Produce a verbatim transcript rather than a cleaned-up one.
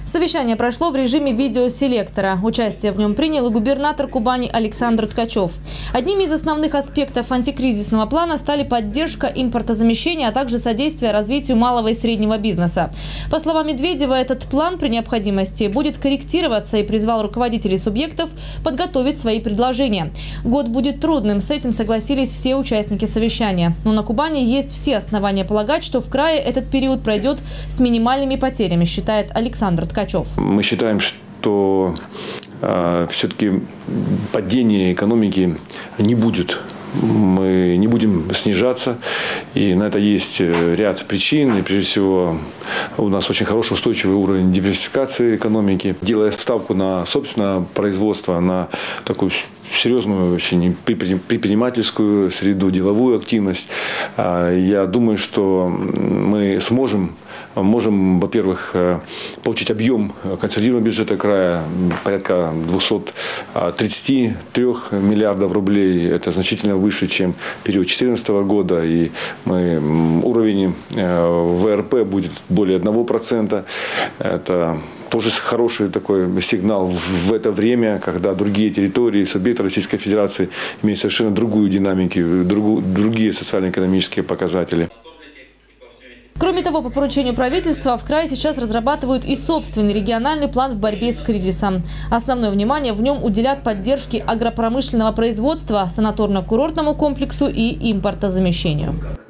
Совещание прошло в режиме видеоселектора. Участие в нем принял и губернатор Кубани Александр Ткачев. Одними из основных аспектов антикризисного плана стали поддержка импортозамещения, а также содействие развитию малого и среднего бизнеса. По словам Медведева, этот план при необходимости будет корректироваться и призвал руководителей субъектов подготовить свои предложения. Год будет трудным, с этим согласились все участники совещания. Но на Кубани есть все основания полагать, что в крае этот период пройдет с минимальными потерями, считает Александр Ткачев. Мы считаем, что э, все-таки падения экономики не будет. Мы не будем снижаться, и на это есть ряд причин. И прежде всего, у нас очень хороший устойчивый уровень диверсификации экономики. Делая ставку на собственное производство, на такую серьезную, очень предпринимательскую среду, деловую активность, я думаю, что мы сможем Можем, во-первых, получить объем консолидированного бюджета края порядка двухсот тридцати трёх миллиардов рублей. Это значительно выше, чем период две тысячи четырнадцатого года. И мы, уровень вэ эр пэ будет более одного процента. Это тоже хороший такой сигнал в это время, когда другие территории, субъекты Российской Федерации имеют совершенно другую динамику, другие социально-экономические показатели. Кроме того, по поручению правительства в крае сейчас разрабатывают и собственный региональный план в борьбе с кризисом. Основное внимание в нем уделят поддержке агропромышленного производства, санаторно-курортному комплексу и импортозамещению.